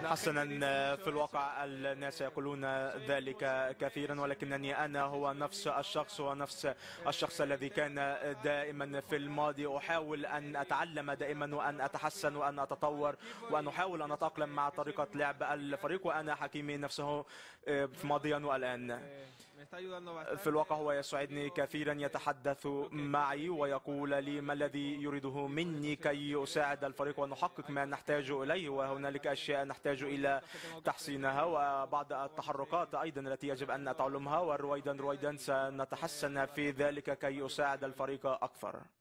حسنا، في الواقع الناس يقولون ذلك كثيرا، ولكنني أنا هو نفس الشخص ونفس الشخص الذي كان دائما في الماضي. أحاول أن أتعلم دائما وأن أتحسن وأن أتطور وأن أحاول أن أتأقلم مع طريقة لعب الفريق، وأنا حكيمي نفسه في ماضيا والآن. في الواقع هو يسعدني كثيرا، يتحدث معي ويقول لي ما الذي يريده مني كي أساعد الفريق ونحقق ما نحتاج إليه، وهنالك أشياء نحتاج إلى تحسينها وبعض التحركات أيضا التي يجب أن نتعلمها، ورويدا سنتحسن في ذلك كي أساعد الفريق أكثر.